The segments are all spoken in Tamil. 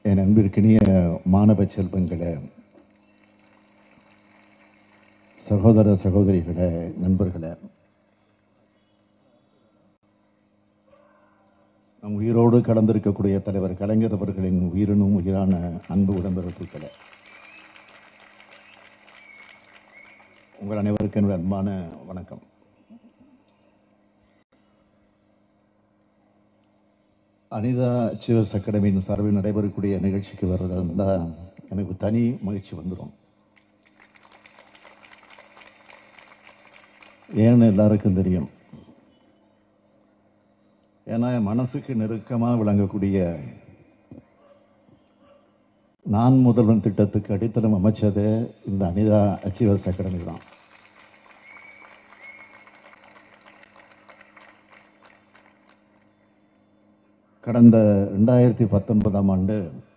என் அன்பிற்கினிய மாணவ செல்வங்களே, சகோதர சகோதரிகளே, நண்பர்களே, நம் உயிரோடு கலந்திருக்கக்கூடிய தலைவர் கலைஞர் அவர்களின் உயிரினும் உயிரான அன்பு உடன்பிறப்புகளே, உங்கள் அனைவருக்கும் என்னுடைய அன்பான வணக்கம். அனிதா அச்சீவர்ஸ் அகாடமியின் சார்பில் நடைபெறக்கூடிய நிகழ்ச்சிக்கு வர்றதா இருந்தால் எனக்கு தனி மகிழ்ச்சி வந்துடும். ஏன்னு எல்லாருக்கும் தெரியும். ஏன்னா மனசுக்கு நெருக்கமாக விளங்கக்கூடிய நான் முதல்வன் திட்டத்துக்கு அடித்தளம் அமைச்சது இந்த அனிதா அச்சீவர்ஸ் அகாடமி தான். கடந்த 2019ஆம் ஆண்டு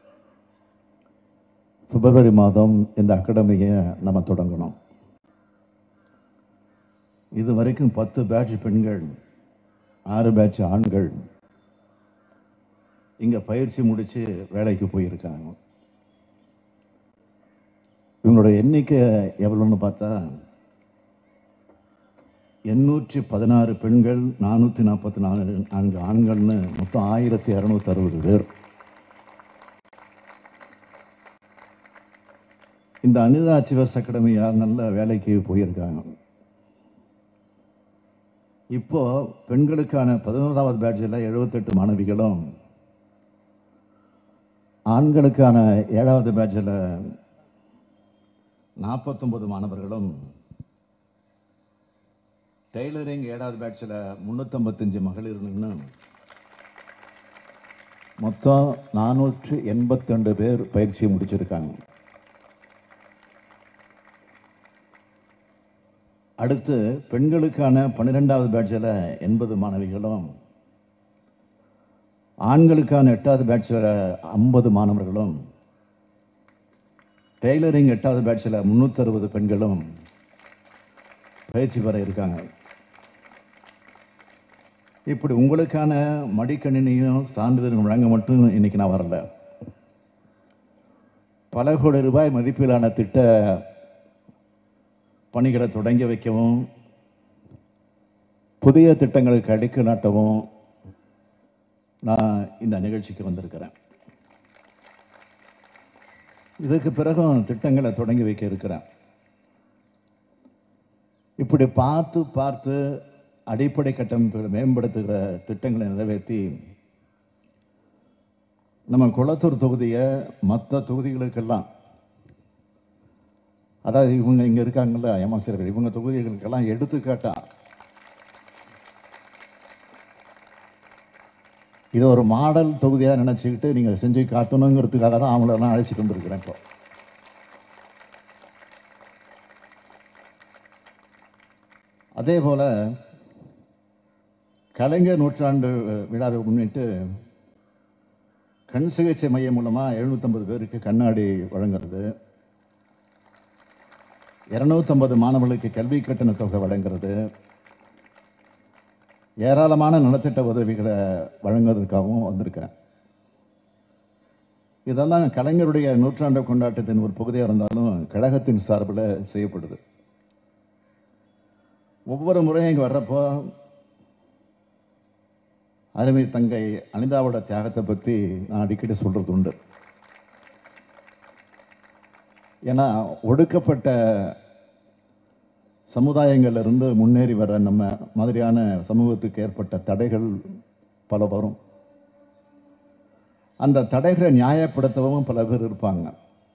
பிப்ரவரி மாதம் இந்த அகாடமியை நம்ம தொடங்கணும். இது வரைக்கும் 10 பேட்ச் பெண்கள், 6 பேட்ச் ஆண்கள் இங்கே பயிற்சி முடித்து வேலைக்கு போயிருக்காங்க. இவங்களோட எண்ணிக்கை எவ்வளோன்னு பார்த்தா 816 பெண்கள், 444 ஆண்கள்னு மொத்தம் 1260 பேர். இந்த அனிதா அச்சீவர்ஸ் அகாடமியால் நல்ல வேலைக்கு போயிருக்காங்க. இப்போ பெண்களுக்கான 11வது பேட்சில் 78 மாணவிகளும், ஆண்களுக்கான 7வது பேட்சில் 49 மாணவர்களும், டெய்லரிங் 7வது பேட்சில் 355 மகளிர்னு மொத்தம் 482 பேர் பயிற்சியை முடிச்சிருக்காங்க. அடுத்து பெண்களுக்கான 12வது பேட்சில் 80 மாணவிகளும், ஆண்களுக்கான 8வது பேட்சில் 50 மாணவர்களும், டெய்லரிங் 8வது பேட்சில் 360 பெண்களும் பயிற்சி பெற இருக்காங்க. இப்படி உங்களுக்கான மடிக்கணினியும் சான்றிதழ் வழங்க மட்டும் இன்னைக்கு நான் வரல. பல கோடி ரூபாய் மதிப்பிலான திட்ட பணிகளை தொடங்கி வைக்கவும், புதிய திட்டங்களுக்கு அடிக்கல் நாட்டவும் நான் இந்த நிகழ்ச்சிக்கு வந்திருக்கிறேன். இதுக்கு பிறகும் திட்டங்களை தொடங்கி வைக்க இருக்கிறேன். இப்படி பார்த்து பார்த்து அடிப்படை கட்டமைப்புகளை மேம்படுத்துகிற திட்டங்களை நிறைவேற்றி நம்ம குளத்தூர் தொகுதியை மற்ற தொகுதிகளுக்கெல்லாம், அதாவது இவங்க இங்கே இருக்காங்கல்ல அமைச்சர்கள், இவங்க தொகுதிகளுக்கெல்லாம் எடுத்துக்காட்டா இது ஒரு மாடல் தொகுதியாக நினச்சிக்கிட்டு நீங்கள் செஞ்சு காட்டணுங்கிறதுக்காக தான் அவங்களெல்லாம் அழைச்சிட்டு வந்திருக்கிறேன். இப்போ அதே போல் கலைஞர் நூற்றாண்டு விழாவை முன்னிட்டு கண் சிகிச்சை மையம் மூலமாக 750 பேருக்கு கண்ணாடி வழங்குறது, 250 மாணவர்களுக்கு கல்வி கட்டண தொகை வழங்குறது, ஏராளமான நலத்திட்ட உதவிகளை வழங்குவதற்காகவும் வந்திருக்கிறேன். இதெல்லாம் கலைஞருடைய நூற்றாண்டு கொண்டாட்டத்தின் ஒரு பகுதியாக இருந்தாலும் கழகத்தின் சார்பில் செய்யப்படுது. ஒவ்வொரு முறையும் இங்கே வர்றப்போ அருமை தங்கை அனிதாவோட தியாகத்தை பற்றி நான் அடிக்கடி சொல்கிறது உண்டு. ஏன்னா ஒடுக்கப்பட்ட சமுதாயங்களிலிருந்து முன்னேறி வர நம்ம மாதிரியான சமூகத்துக்கு ஏற்பட்ட தடைகள் பல வரும். அந்த தடைகளை நியாயப்படுத்தவும் பல பேர் இருப்பாங்க.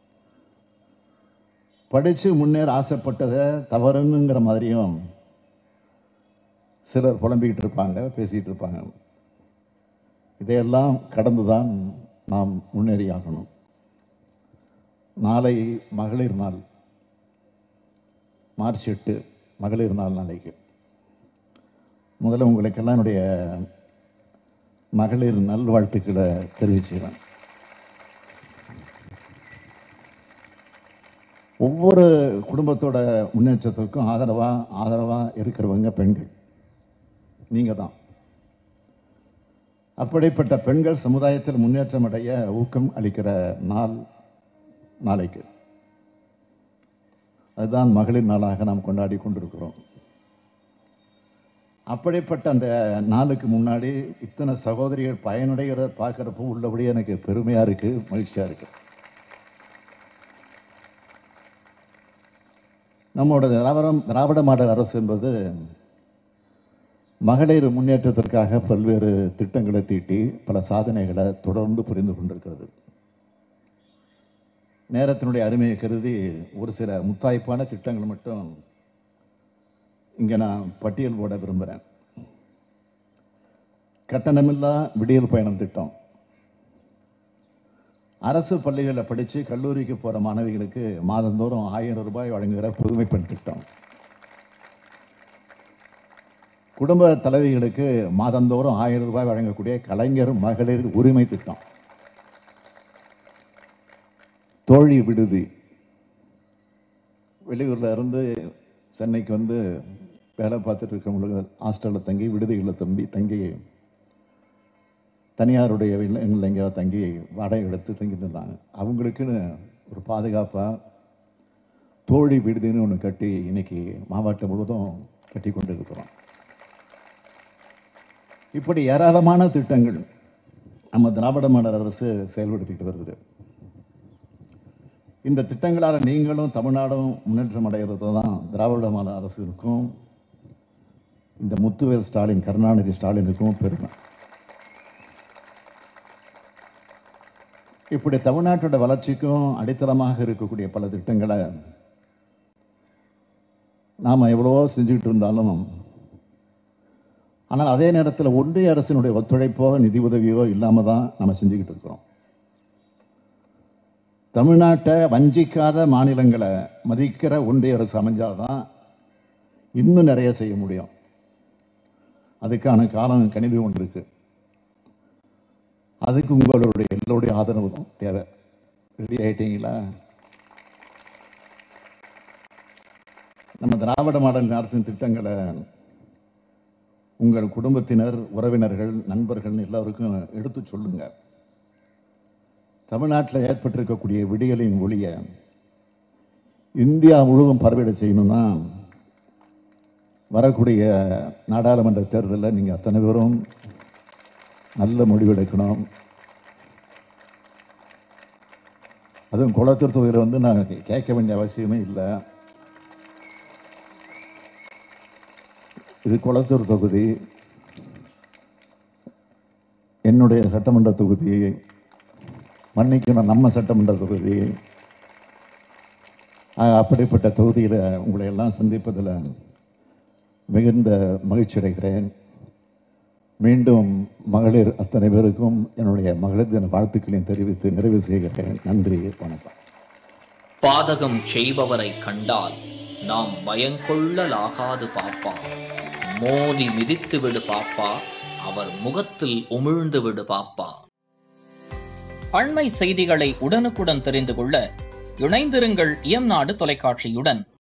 படித்து முன்னேற ஆசைப்பட்டதை தவறுங்கிற மாதிரியும் சிலர் புலம்பிக்கிட்டு இருப்பாங்க, பேசிக்கிட்டு இருப்பாங்க. இதையெல்லாம் கடந்துதான் நாம் முன்னேறி ஆகணும். நாளை மகளிர் நாள், மார்ச் 8 மகளிர் நாள். நாளைக்கு முதல்ல உங்களுக்கெல்லாம் என்னுடைய மகளிர் நல்வாழ்த்துக்களை தெரிவிச்சுக்கிறேன். ஒவ்வொரு குடும்பத்தோட முன்னேற்றத்திற்கும் ஆதரவாக இருக்கிறவங்க பெண்கள், நீங்கள் தான். அப்படிப்பட்ட பெண்கள் சமுதாயத்தில் முன்னேற்றம் அடைய ஊக்கம் அளிக்கிற நாள் நாளைக்கு. அதுதான் மகளிர் நாளாக நாம் கொண்டாடி கொண்டிருக்கிறோம். அப்படிப்பட்ட அந்த நாளுக்கு முன்னாடி இத்தனை சகோதரிகள் பயனடைகிறத பார்க்குறப்போ உள்ளபடியே எனக்கு பெருமையாக இருக்குது, மகிழ்ச்சியாக இருக்குது. நம்மளோட திராவிட மாடல் அரசு என்பது மகளிர் முன்னேற்றத்திற்காக பல்வேறு திட்டங்களை தீட்டி பல சாதனைகளை தொடர்ந்து புரிந்து கொண்டிருக்கிறது. நேரத்தினுடைய அருமையை கருதி ஒரு சில முத்தாய்ப்பான திட்டங்கள் மட்டும் இங்கே நான் பட்டியல் போட விரும்புகிறேன். கட்டணமில்லா விடியல் பயணம் திட்டம். அரசு பள்ளிகளில் படித்து கல்லூரிக்கு போகிற மாணவிகளுக்கு மாதந்தோறும் 1000 ரூபாய் வழங்குகிற புதுமை பெண் திட்டம். குடும்ப தலைவிகளுக்கு மாதந்தோறும் 1000 ரூபாய் வழங்கக்கூடிய கலைஞர் மகளிர் உரிமை திட்டம். தோழி விடுதி. வெளியூரில் இருந்து சென்னைக்கு வந்து வேலை பார்த்துட்டு இருக்கவங்களுக்கு ஹாஸ்டலில் தங்கி விடுதிகளில் தங்கி தனியாருடைய இல்லங்களில் எங்கேயாவது தங்கி வாடகை எடுத்து தங்கிட்டு இருந்தாங்க. அவங்களுக்குன்னு ஒரு பாதுகாப்பாக தோழி விடுதின்னு ஒன்று கட்டி இன்னைக்கு மாவட்டம் முழுவதும் கட்டி கொண்டு இருக்கிறோம். இப்படி ஏராளமான திட்டங்கள் நம்ம திராவிட மாடல் அரசு செயல்படுத்திட்டு வருது. இந்த திட்டங்களால் நீங்களும் தமிழ்நாடும் முன்னேற்றம் அடைகிறது தான் திராவிட மாடல் அரசுக்கும் இந்த முத்துவேல் ஸ்டாலின், கருணாநிதி ஸ்டாலினுக்கும் பெருமை. இப்படி தமிழ்நாட்டோட வளர்ச்சிக்கும் அடித்தளமாக இருக்கக்கூடிய பல திட்டங்களை நாம் எவ்வளவோ செஞ்சுக்கிட்டு இருந்தாலும், ஆனால் அதே நேரத்தில் ஒன்றிய அரசினுடைய ஒத்துழைப்போ நிதி உதவியோ இல்லாமல் தான் நம்ம செஞ்சுக்கிட்டு இருக்கிறோம். தமிழ்நாட்டை வஞ்சிக்காத மாநிலங்களை மதிக்கிற ஒன்றிய அரசு அமைஞ்சாதான் இன்னும் நிறைய செய்ய முடியும். அதுக்கான காலம் கணிவு ஒன்று இருக்கு. அதுக்கு உங்களுடைய எல்லோருடைய ஆதரவு தேவை. ரெடி ஆயிட்டீங்களா? நம்ம திராவிட மாடல் அரசின் திட்டங்களை உங்கள் குடும்பத்தினர், உறவினர்கள், நண்பர்கள் எல்லாருக்கும் எடுத்து சொல்லுங்க. தமிழ்நாட்டில் ஏற்பட்டிருக்கக்கூடிய விடியலின் ஒளியை இந்தியா முழுவதும் பரவிட செய்யணும்னா வரக்கூடிய நாடாளுமன்ற தேர்தலில் நீங்கள் அத்தனை பேரும் நல்ல முடிவெடுக்கணும். அதுவும் குளத்தூர் தொகுதியில் வந்து நான் கேட்க வேண்டிய அவசியமே இல்லை. இது குளத்தூர் தொகுதி, என்னுடைய சட்டமன்ற தொகுதி, மன்னிக்கணும் நம்ம சட்டமன்ற தொகுதி. அப்படிப்பட்ட தொகுதியில் உங்களை எல்லாம் சந்திப்பதில் மிகுந்த மகிழ்ச்சி அடைகிறேன். மீண்டும் மகளிர் அத்தனை பேருக்கும் என்னுடைய மகளிர் தின வாழ்த்துக்களையும் தெரிவித்து நிறைவு செய்கிறேன். நன்றி, வணக்கம். பாதகம் செய்பவரை கண்டால் நாம் பயங்கொள்ளலாகாது பாப்பா, மோதி மிதித்து விடு பாப்பா, அவர் முகத்தில் உமிழ்ந்து விடு பாப்பா. அண்மை செய்திகளை உடனுக்குடன் தெரிந்து கொள்ள இணைந்திருங்கள் இயம்நாடு தொலைக்காட்சியுடன்.